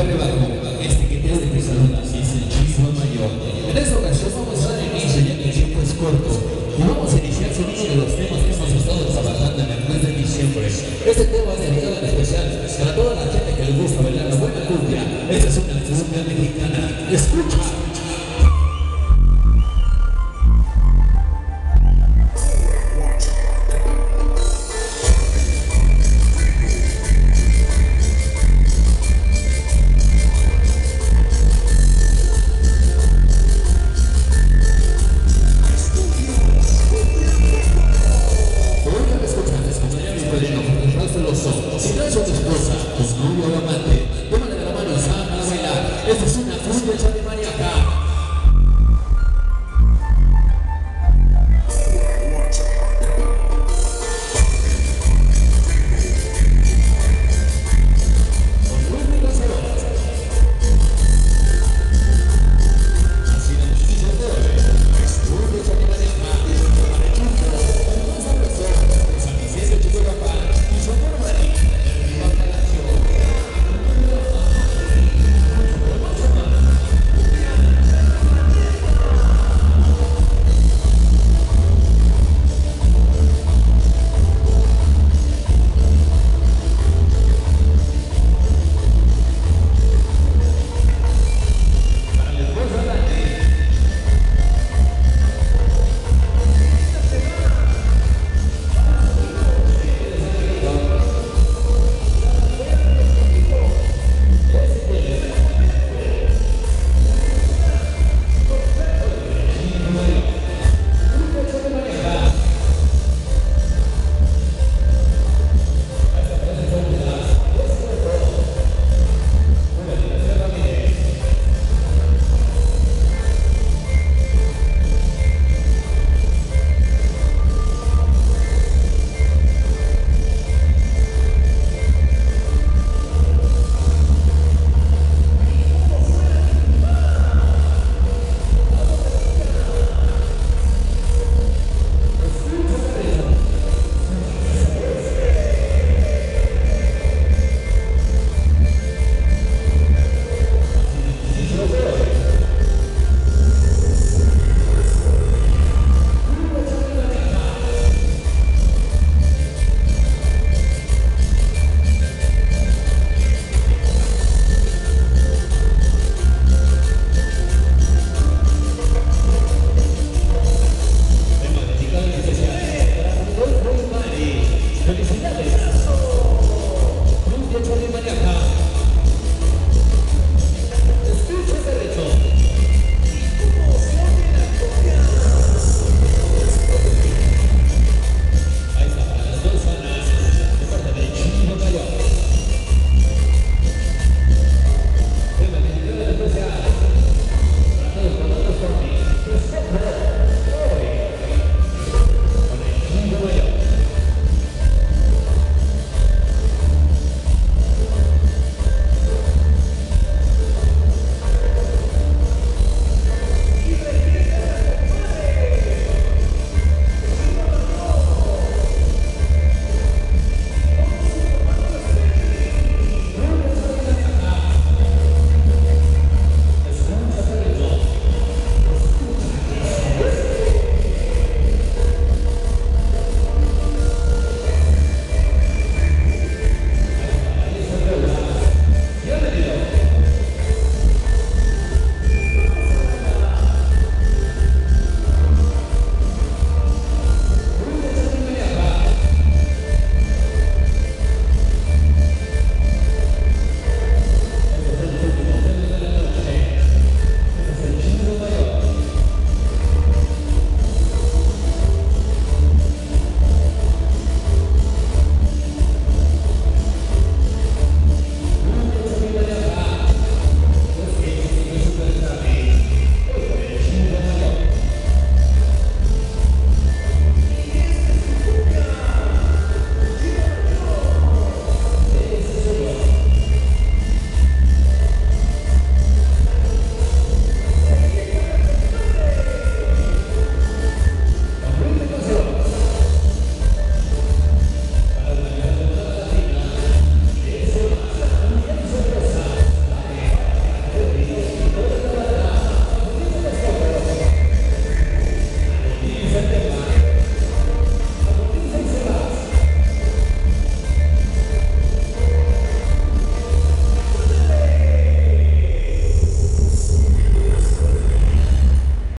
rebajo, este que te hace que saludas es el Chispa Mayor. En esta ocasión vamos a dar inicio ya que el tiempo es corto y vamos a iniciar con uno de los temas que hemos estado trabajando en el mes de diciembre. Este tema es dedicado en especial para toda la gente que le gusta bailar la buena cumbia. Esta es una cumbia mexicana. Escucha. Si no es tu esposa, tu novio o amante, tómale de la mano y sácala a bailar. Esta es una cumbia.